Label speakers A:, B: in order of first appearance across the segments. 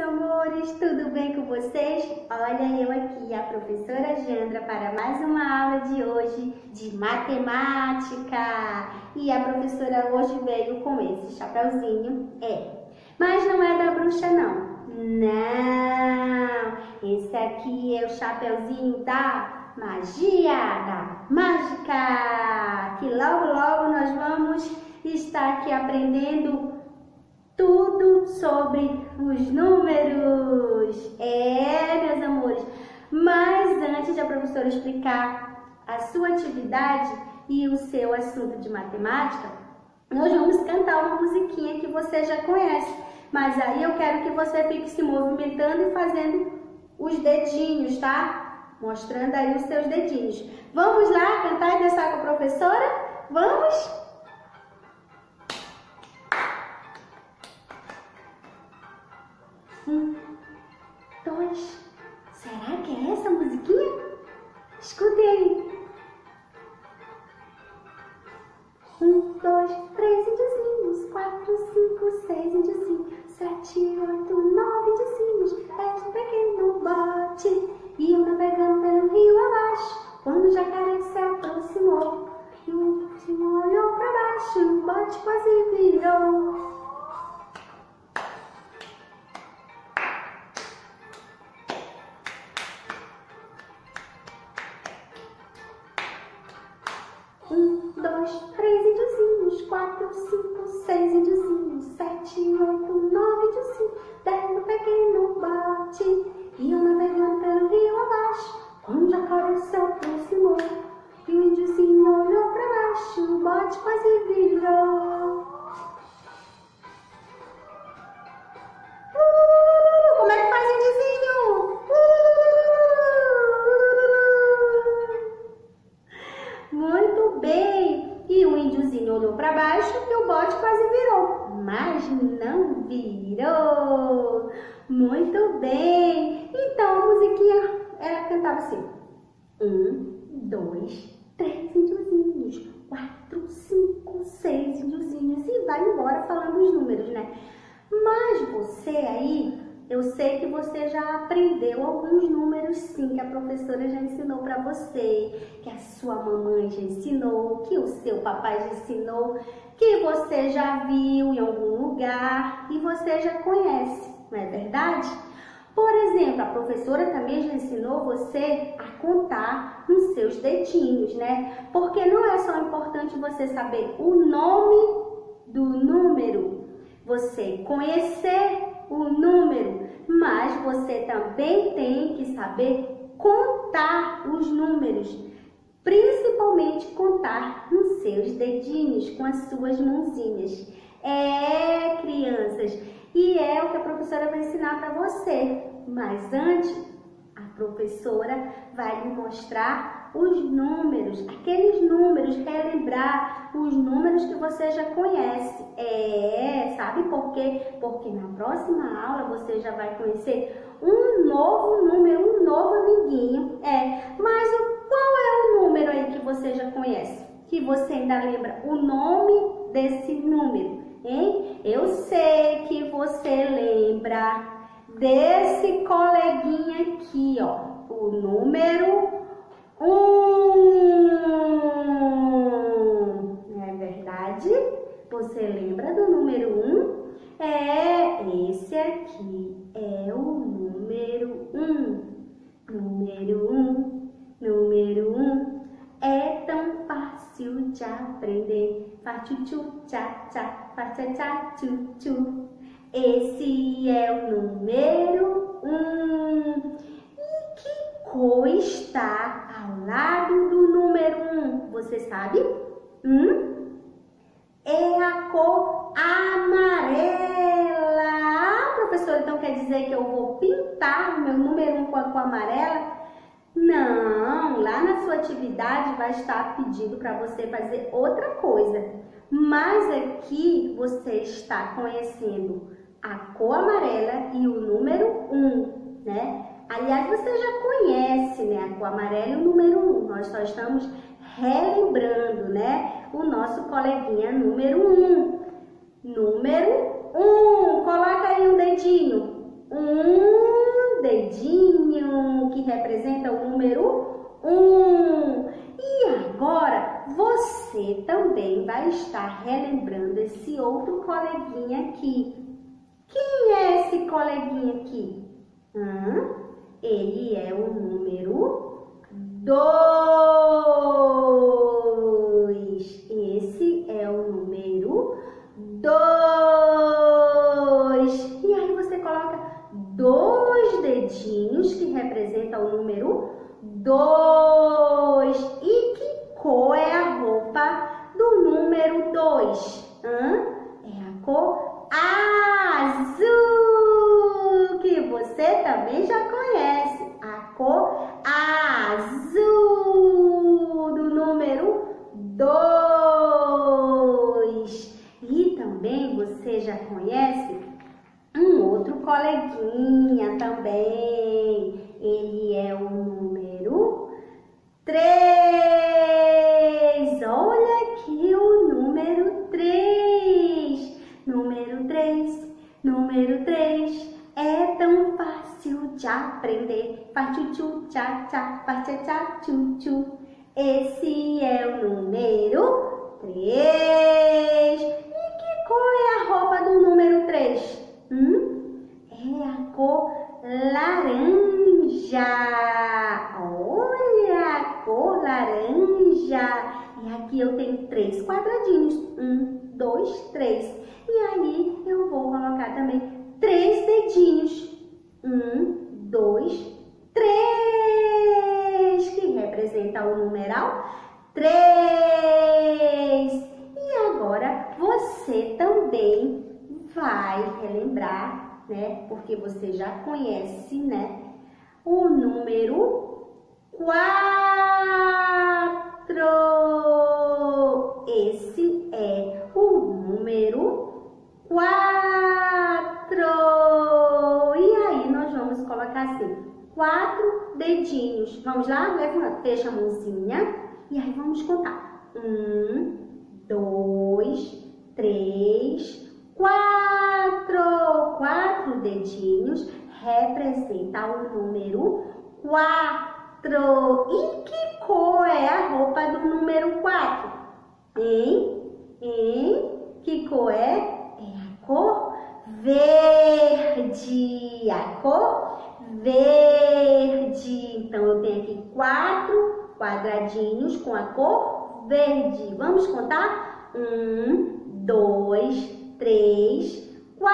A: amores, tudo bem com vocês? Olha eu aqui, a professora Jandra, para mais uma aula de hoje de matemática. E a professora hoje veio com esse chapeuzinho, mas não é da bruxa não. Não, esse aqui é o chapeuzinho da magia, da mágica, que logo logo nós vamos estar aqui aprendendo tudo sobre os números. Meus amores. Mas antes de a professora explicar a sua atividade e o seu assunto de matemática, nós vamos cantar uma musiquinha que você já conhece. Mas aí eu quero que você fique se movimentando e fazendo os dedinhos, tá? Mostrando aí os seus dedinhos. Vamos lá cantar e dançar com a professora? Vamos? Dois. Será que é essa musiquinha? Escutem aí. 2, 3 índiozinhos, 4, 5, 6 índiozinhos, 7, 8, 9 índiozinhos, 10 no pequeno bote, iam navegando pelo rio abaixo, quando o jacaré se aproximou, e o último olhou para baixo, o bote quase virou. Dois, 3 índiozinhos, 4, 5, 6 índiozinhos, 7, 8, 9 índiozinhos, 10 no pequeno bote, iam navegando pelo rio abaixo, quando o jacaré se aproximou, e o índiozinho olhou para baixo, o bote quase virou. Como é que faz índiozinho? Muito bem! E o índiozinho olhou para baixo e o bote quase virou, mas não virou. Muito bem! Então a musiquinha, ela cantava assim: 1, 2, 3 índiozinhos, 4, 5, 6 índiozinhos, e vai embora falando os números, né? Mas você aí, eu sei que você já aprendeu alguns números sim, que a professora já ensinou para você, que a sua mamãe já ensinou, que o seu papai já ensinou, que você já viu em algum lugar e você já conhece, não é verdade? Por exemplo, a professora também já ensinou você a contar nos seus dedinhos, né? Porque não é só importante você saber o nome do número, você conhecer o número, mas você também tem que saber contar os números, principalmente contar nos seus dedinhos, com as suas mãozinhas. Crianças, e é o que a professora vai ensinar para você. Mas antes, a professora vai lhe mostrar os números, aqueles números, relembrar os números que você já conhece. Sabe por quê? Porque na próxima aula você já vai conhecer um novo número, um novo amiguinho. Mas qual é o número aí que você já conhece? Que você ainda lembra o nome desse número, hein? Eu sei que você lembra desse coleguinha aqui, ó, o número 1. Não é verdade? Você lembra do número 1? Esse aqui é o número 1. Número 1, número 1. É tão fácil de aprender. Fá tchu tchu tchá tchá, fá tchá tchá tchu tchu. Esse é o número 1. E que cor está ao lado do número 1? Você sabe? É a cor amarela. Professor, então quer dizer que eu vou pintar o meu número 1 com a cor amarela? Não, lá na sua atividade vai estar pedindo para você fazer outra coisa. Mas aqui você está conhecendo a cor amarela e o número 1, né? Aliás, você já conhece, né, a cor amarela e o número 1. Nós só estamos relembrando, né, o nosso coleguinha número 1. Número 1. Coloca aí um dedinho. um dedinho, que representa o número 1. E agora, você também vai estar relembrando esse outro coleguinha aqui. Quem é esse coleguinha aqui? Ele é o número 2. Esse é o número 2. E aí você coloca 2 dedinhos que representam o número 2. E que cor é a roupa do número 2? É a cor azul, que você também já conhece. A cor azul do número 2. E também você já conhece um outro coleguinha também. Ele é o número 3. Olha aqui o número 3. Número 3 é tão fácil de aprender. Faz tchu tchá tchá, faz tchá tchá tchu tchu. Esse é o número 3. E que cor é a roupa do número 3? É a cor laranja. Olha a cor laranja. E aqui eu tenho 3 quadradinhos. 1, 2, 3. E aí eu vou colocar também 3 dedinhos. 1, 2, 3. Que representa o numeral 3. E agora você também vai relembrar, né? Porque você já conhece, né? O número 4. Esse é o número 4. E aí nós vamos colocar assim, 4 dedinhos. Vamos lá? Levanta, fecha a mãozinha. E aí vamos contar. 1, 2, 3, 4. 4 dedinhos representa o número 4. E que cor é a roupa do número 4? Que cor é? É a cor verde. A cor verde. Então eu tenho aqui 4 quadradinhos com a cor verde. Vamos contar? 1, 2, 3,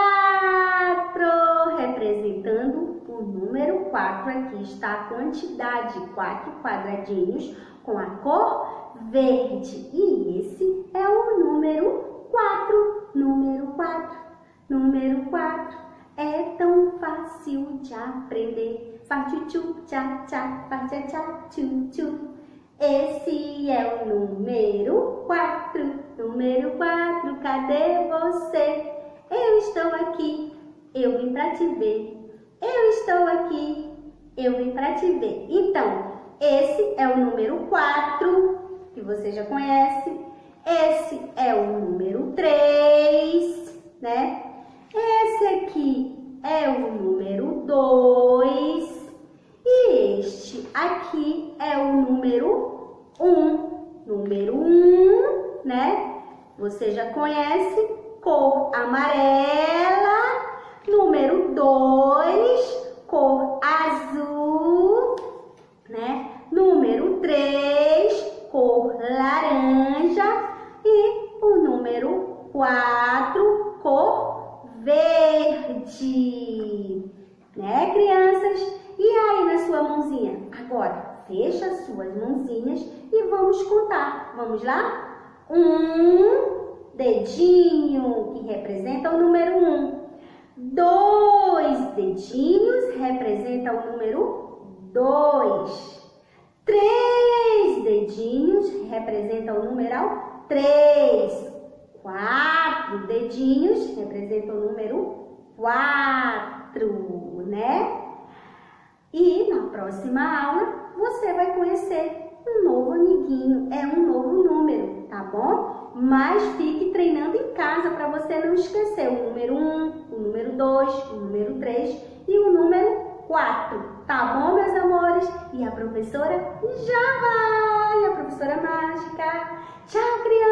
A: 4, representando o número 4. Aqui está a quantidade, 4 quadradinhos com a cor verde. E esse é o número 4. Número 4 é tão fácil de aprender. Faz tchu tchá tchá, faz tchá tchá tchu tchu. Esse é o número 4. Número 4, cadê você? Eu estou aqui, eu vim pra te ver. Eu estou aqui, eu vim pra te ver. Então, esse é o número 4, que você já conhece. Esse é o número 3, né? Esse aqui é o número 2. E este aqui é o número 1. Número 1, né? Você já conhece, cor amarela. Número 2, cor azul, né? Número 3, cor laranja. E o número 4, cor verde. Né, crianças? E aí na sua mãozinha? Agora, fecha as suas mãozinhas e vamos contar. Vamos lá? 1 dedinho, que representa o número 1. 2 dedinhos, representa o número 2. 3 dedinhos, representa o numeral 3. 4 dedinhos, representa o número 4, né? E na próxima aula você vai conhecer um novo amiguinho, é um novo número, tá bom? Mas fique treinando em casa para você não esquecer o número 1, o número 2, o número 3 e 4. Tá bom, meus amores? E a professora já vai, a professora mágica. Tchau, crianças!